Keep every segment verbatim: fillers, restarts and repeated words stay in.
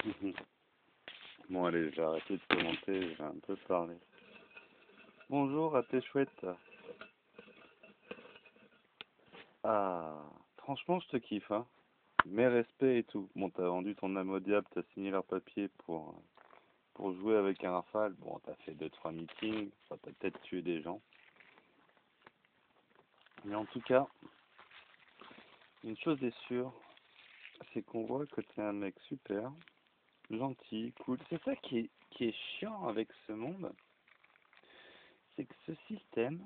Mhm. Bon, allez, je vais arrêter de commenter, je vais un peu parler. Bonjour à tes chouettes. Ah, franchement, je te kiffe, hein. Mes respects et tout. Bon, t'as vendu ton âme au diable, t'as signé leur papier pour, pour jouer avec un rafale. Bon, t'as fait deux, trois meetings, enfin, t'as peut-être tué des gens. Mais en tout cas, une chose est sûre, c'est qu'on voit que t'es un mec super, gentil, cool. C'est ça qui est, qui est chiant avec ce monde, c'est que ce système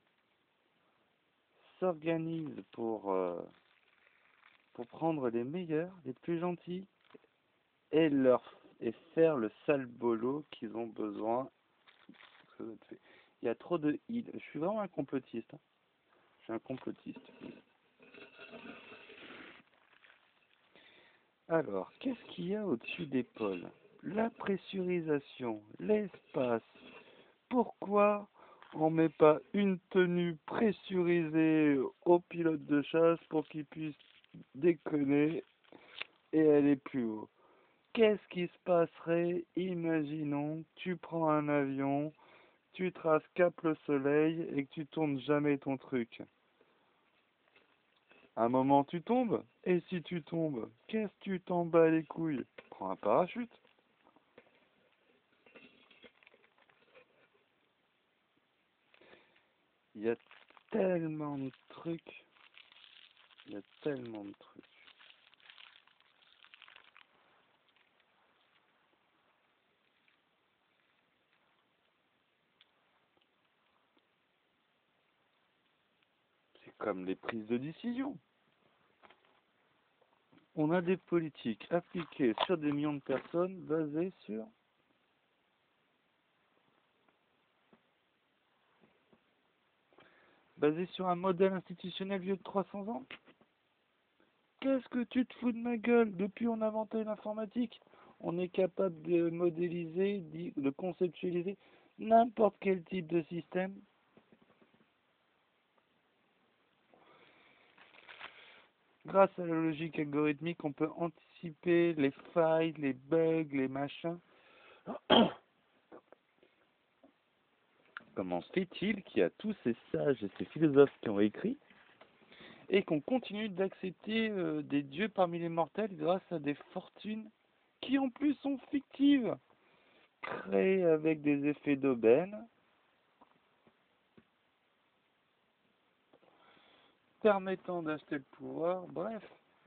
s'organise pour, euh, pour prendre les meilleurs, les plus gentils, et leur et faire le sale boulot qu'ils ont besoin. Il y a trop de heal. Je suis vraiment un complotiste, hein. Je suis un complotiste. Alors, qu'est-ce qu'il y a au-dessus des pôles? La pressurisation, l'espace. Pourquoi on met pas une tenue pressurisée au pilote de chasse pour qu'il puisse déconner et aller plus haut? Qu'est-ce qui se passerait, imaginons, tu prends un avion, tu traces cap le soleil et que tu tournes jamais ton truc. À un moment tu tombes, et si tu tombes, qu'est-ce que tu t'en bats les couilles? Prends un parachute. Il y a tellement de trucs, il y a tellement de trucs. C'est comme les prises de décision. On a des politiques appliquées sur des millions de personnes basées sur basées sur un modèle institutionnel vieux de trois cents ans. Qu'est-ce que tu te fous de ma gueule? Depuis on a inventé l'informatique, on est capable de modéliser, de conceptualiser n'importe quel type de système. Grâce à la logique algorithmique, on peut anticiper les failles, les bugs, les machins. Comment se fait-il qu'il y a tous ces sages et ces philosophes qui ont écrit et qu'on continue d'accepter euh, des dieux parmi les mortels grâce à des fortunes qui en plus sont fictives, créées avec des effets d'aubaine, permettant d'acheter le pouvoir, bref.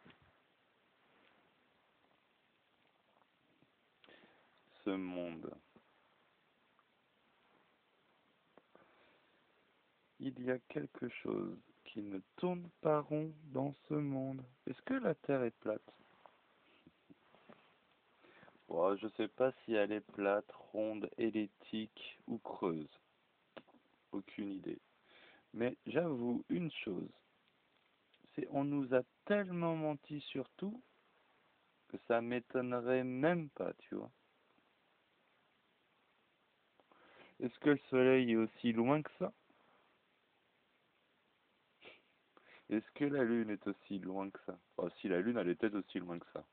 Ce monde. Il y a quelque chose qui ne tourne pas rond dans ce monde. Est-ce que la Terre est plate? Oh, je sais pas si elle est plate, ronde, elliptique ou creuse. Aucune idée. Mais j'avoue une chose, c'est on nous a tellement menti sur tout que ça m'étonnerait même pas, tu vois. Est-ce que le soleil est aussi loin que ça? Est-ce que la lune est aussi loin que ça? Oh, si la lune, elle est peut-être aussi loin que ça.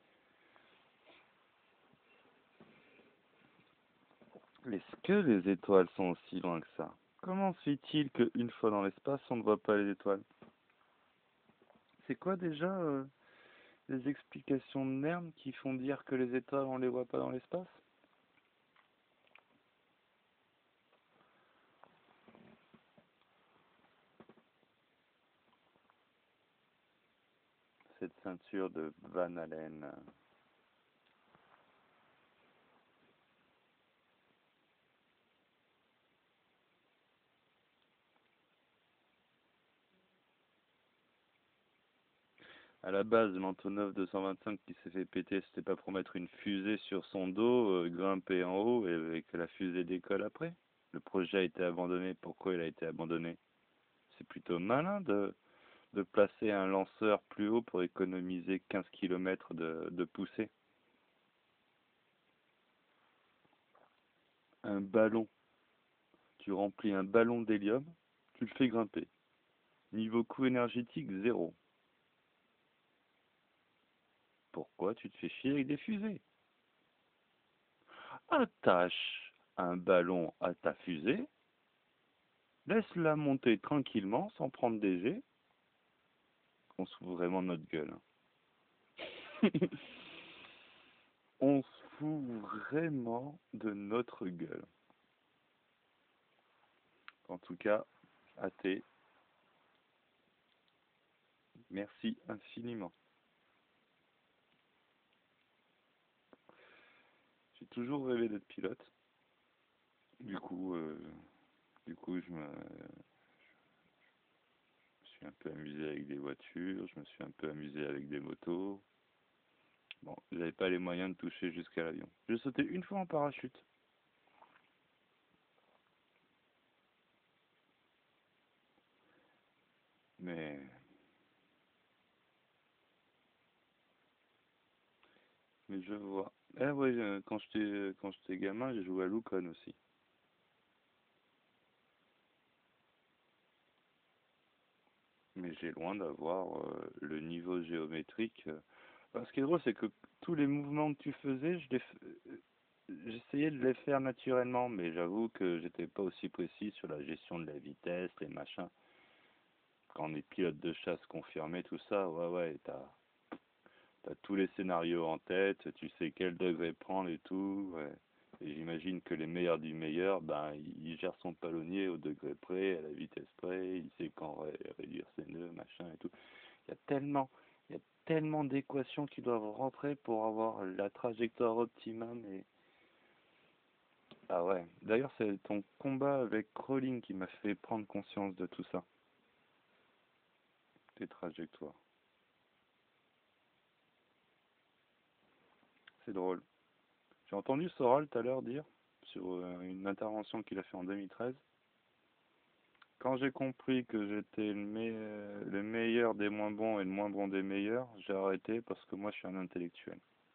Est-ce que les étoiles sont aussi loin que ça? Comment se fait-il qu'une fois dans l'espace, on ne voit pas les étoiles? C'est quoi déjà euh, les explications de merde qui font dire que les étoiles, on les voit pas dans l'espace? Cette ceinture de Van Allen. À la base, l'Antonov deux cent vingt-cinq qui s'est fait péter, c'était pas pour mettre une fusée sur son dos, euh, grimper en haut et que la fusée décolle après. Le projet a été abandonné. Pourquoi il a été abandonné? C'est plutôt malin de, de placer un lanceur plus haut pour économiser quinze kilomètres de, de poussée. Un ballon. Tu remplis un ballon d'hélium, tu le fais grimper. Niveau coût énergétique, zéro. Pourquoi tu te fais chier avec des fusées? attache un ballon à ta fusée, laisse-la monter tranquillement sans prendre des jets. On se fout vraiment de notre gueule. On se fout vraiment de notre gueule. En tout cas, athée, merci infiniment. J'ai toujours rêvé d'être pilote. Du coup, euh, du coup, je me, je me suis un peu amusé avec des voitures, je me suis un peu amusé avec des motos. Bon, j'avais pas les moyens de toucher jusqu'à l'avion. J'ai sauté une fois en parachute. Mais, mais je vois. Eh ouais, euh, quand j'étais, quand j'étais gamin, j'ai joué à Loukon aussi. Mais j'ai loin d'avoir euh, le niveau géométrique. euh. Enfin, ce qui est drôle, c'est que tous les mouvements que tu faisais, je les, f- euh, j'essayais de les faire naturellement, mais j'avoue que j'étais pas aussi précis sur la gestion de la vitesse, les machins. Quand on est pilote de chasse confirmé, tout ça, ouais, ouais, t'as, t'as tous les scénarios en tête, tu sais quel degré prendre et tout, ouais. Et j'imagine que les meilleurs du meilleur, ben, il gère son palonnier au degré près, à la vitesse près, il sait quand ré- réduire ses nœuds, machin et tout. Il y a tellement, il y a tellement d'équations qui doivent rentrer pour avoir la trajectoire optimum et ah ouais. D'ailleurs, c'est ton combat avec Crawling qui m'a fait prendre conscience de tout ça, tes trajectoires. C'est drôle. J'ai entendu Soral tout à l'heure dire sur euh, une intervention qu'il a fait en deux mille treize. Quand j'ai compris que j'étais le, me- le meilleur des moins bons et le moins bon des meilleurs, j'ai arrêté parce que moi je suis un intellectuel.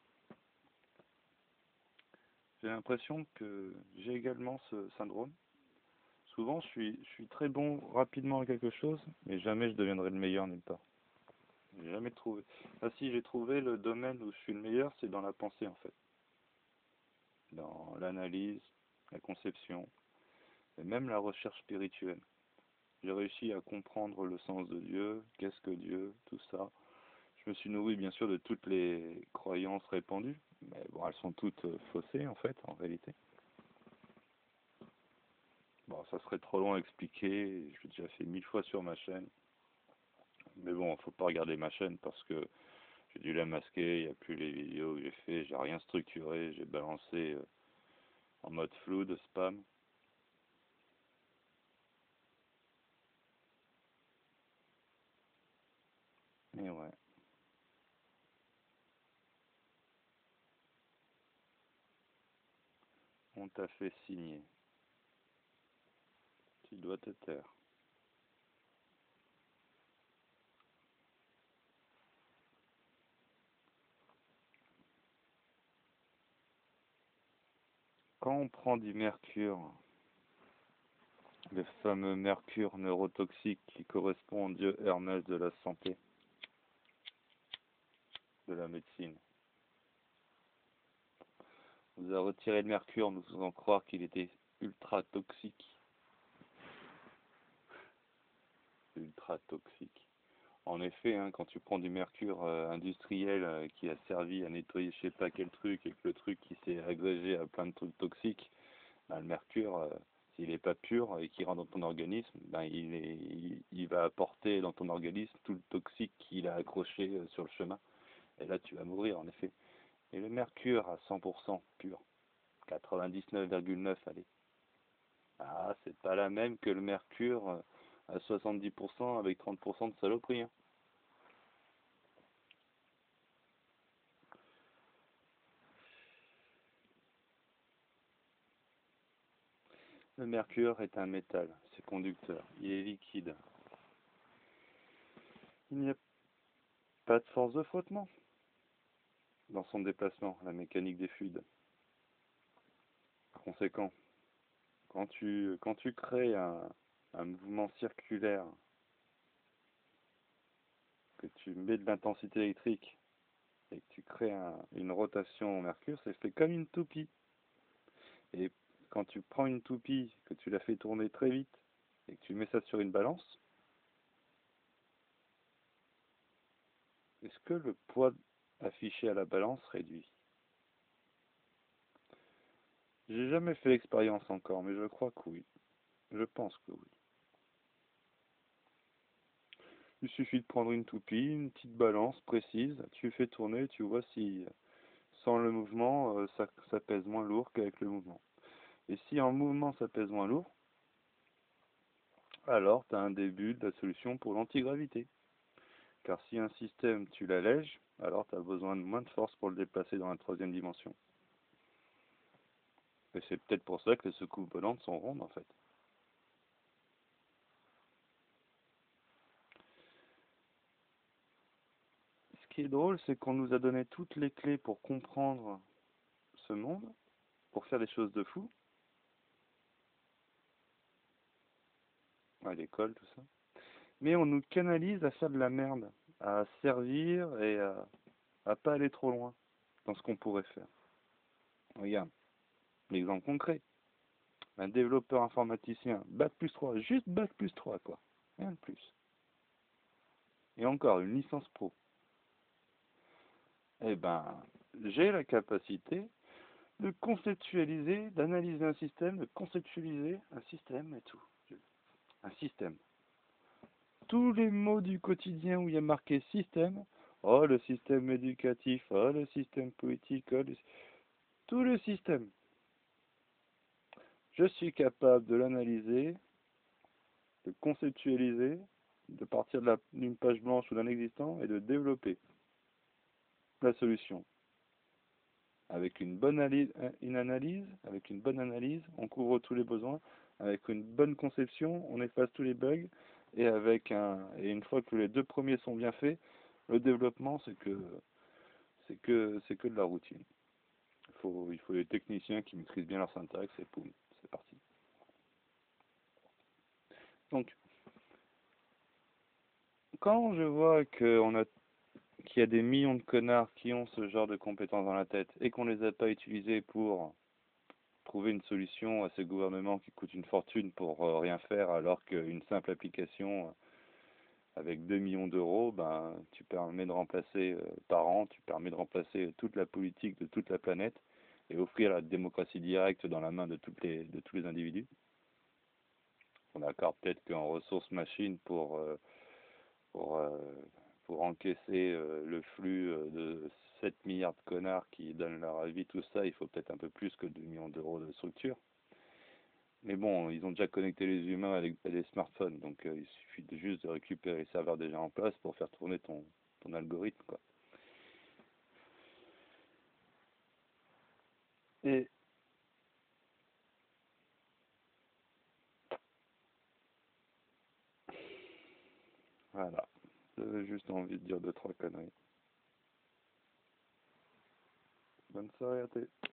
J'ai l'impression que j'ai également ce syndrome. Souvent, je suis, je suis très bon rapidement à quelque chose, mais jamais je deviendrai le meilleur nulle part. J'ai jamais trouvé. Ah si, j'ai trouvé le domaine où je suis le meilleur, c'est dans la pensée en fait. Dans l'analyse, la conception, et même la recherche spirituelle. J'ai réussi à comprendre le sens de Dieu, qu'est-ce que Dieu, tout ça. Je me suis nourri bien sûr de toutes les croyances répandues, mais bon, elles sont toutes euh, faussées en fait, en réalité. Bon, ça serait trop long à expliquer, je l'ai déjà fait mille fois sur ma chaîne. Mais bon, faut pas regarder ma chaîne parce que j'ai dû la masquer, il n'y a plus les vidéos que j'ai fait, j'ai rien structuré, j'ai balancé euh, en mode flou de spam. Et ouais, on t'a fait signer. Tu dois te taire. Quand on prend du mercure, le fameux mercure neurotoxique qui correspond au dieu Hermès de la santé, de la médecine, on nous a retiré le mercure, nous faisant croire qu'il était ultra toxique. Ultra toxique. En effet, hein, quand tu prends du mercure euh, industriel euh, qui a servi à nettoyer je sais pas quel truc et que le truc qui s'est agrégé à plein de trucs toxiques, ben, le mercure, euh, s'il n'est pas pur et qu'il rentre dans ton organisme, ben, il, est, il, il va apporter dans ton organisme tout le toxique qu'il a accroché euh, sur le chemin. Et là, tu vas mourir en effet. Et le mercure à cent pour cent pur, quatre-vingt-dix-neuf virgule neuf, allez. Ah, c'est pas la même que le mercure euh, à soixante-dix pour cent avec trente pour cent de saloperie, hein. Le mercure est un métal, c'est conducteur, il est liquide. Il n'y a pas de force de frottement dans son déplacement, la mécanique des fluides. Par conséquent, quand tu, quand tu crées un, un mouvement circulaire, que tu mets de l'intensité électrique et que tu crées un- une rotation au mercure, c'est fait comme une toupie. Et quand tu prends une toupie, que tu la fais tourner très vite, et que tu mets ça sur une balance, est-ce que le poids affiché à la balance réduit? J'ai jamais fait l'expérience encore, mais je crois que oui. Je pense que oui. Il suffit de prendre une toupie, une petite balance précise, tu fais tourner, tu vois si sans le mouvement, euh, ça, ça pèse moins lourd qu'avec le mouvement. Et si en mouvement ça pèse moins lourd, alors tu as un début de la solution pour l'antigravité. Car si un système tu l'allèges, alors tu as besoin de moins de force pour le déplacer dans la troisième dimension. Et c'est peut-être pour ça que les secousses volantes sont rondes en fait. Ce qui est drôle, c'est qu'on nous a donné toutes les clés pour comprendre ce monde, pour faire des choses de fou, à l'école, tout ça. Mais on nous canalise à faire de la merde, à servir et à, à pas aller trop loin dans ce qu'on pourrait faire. Regarde, l'exemple concret. Un développeur informaticien, bac plus trois, juste bac plus trois quoi, rien de plus. Et encore, une licence pro. Eh ben, j'ai la capacité de conceptualiser, d'analyser un système, de conceptualiser un système et tout. Un système. Tous les mots du quotidien où il y a marqué système, oh le système éducatif, oh le système politique, oh le... tout le système. Je suis capable de l'analyser, de conceptualiser, de partir d'une page blanche ou d'un existant et de développer la solution. Avec une bonne analyse, une analyse, avec une bonne analyse, on couvre tous les besoins. Avec une bonne conception, on efface tous les bugs. Et avec un, et une fois que les deux premiers sont bien faits, le développement, c'est que, c'est que, c'est que de la routine. Il faut, il faut des techniciens qui maîtrisent bien leur syntaxe et poum, c'est parti. Donc, quand je vois qu'on a, qu'il y a des millions de connards qui ont ce genre de compétences dans la tête et qu'on les a pas utilisées pour trouver une solution à ce gouvernement qui coûte une fortune pour euh, rien faire, alors qu'une simple application euh, avec deux millions d'euros, ben, tu permets de remplacer euh, par an, tu permets de remplacer toute la politique de toute la planète et offrir la démocratie directe dans la main de, toutes les, de tous les individus. On est d'accord peut-être qu'en ressources machines pour, euh, pour, euh, pour encaisser euh, le flux euh, de sept milliards de connards qui donnent leur avis, tout ça, il faut peut-être un peu plus que deux millions d'euros de structure. Mais bon, ils ont déjà connecté les humains avec des smartphones, donc euh, il suffit de juste de récupérer les serveurs déjà en place pour faire tourner ton, ton algorithme, quoi. Et voilà, j'avais juste envie de dire deux, trois conneries. Bonne soirée à tes...